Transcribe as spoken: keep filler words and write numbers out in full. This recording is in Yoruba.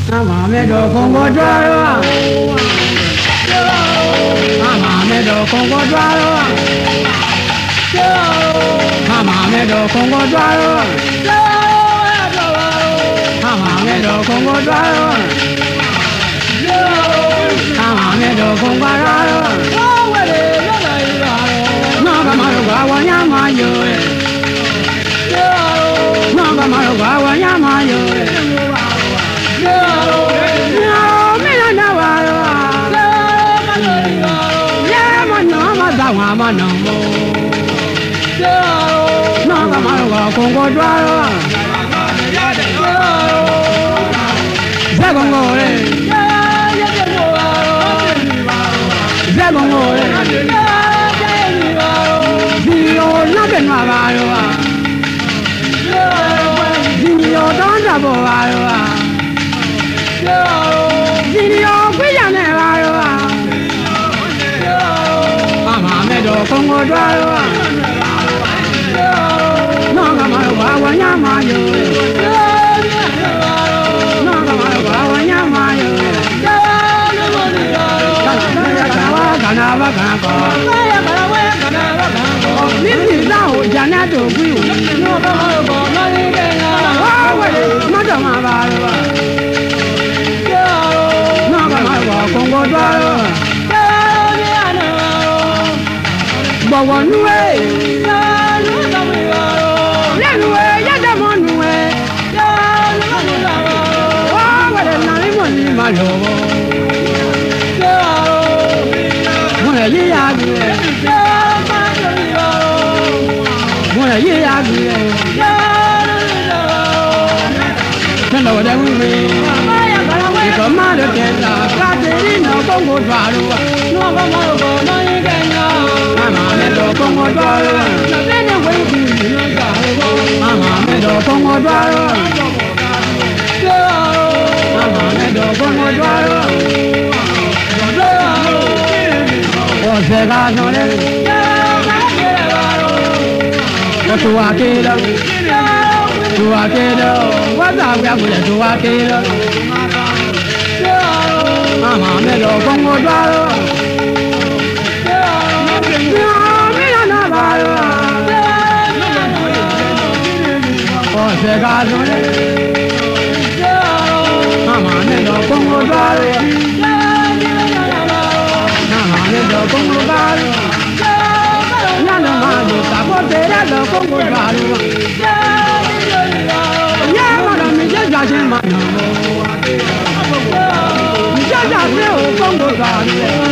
Mama me do Congo Dwaro. Mama me do Congo Dwaro. Mama me do Congo Dwaro. Mama me do Congo Dwaro. Mama me do Congo Dwaro. No kama ruwa wanyama yo. No kama ruwa wanyama yo. Mama no mo, no kama ruwa Congo Dwaro, Zagongore, Zagongore, Zio nothing mavaroa, Zio don't have varoa, Zio kuyane varoa. Congo Dwaro, no kama ruwa wanyama yo, no kama ruwa wanyama yo, kana kana kana mimi zao jana to kuyu, no kama ruwa nalingena, wawe madama barwa, no kama ruwa Congo Dwaro. One way, Lenway, Yadamonway, what a nine one, my lord. What a year, what a year, hello, that will be a mother can not in a Congo Dwaro, no more, no, you can. Mama me do Congo Dwaro, Mama me do Congo Dwaro, Mama me do Congo Dwaro. O se gano le, o tu aquilo, tu aquilo, guarda que abule tu aquilo. Mama me do Congo Dwaro. Se casole, Mama ne do Congo Dwaro, Mama ne do Congo Dwaro, Nana mando sabote do Congo Dwaro, ya mano mi jaja je mano, mi jaja se o Congo Dwaro.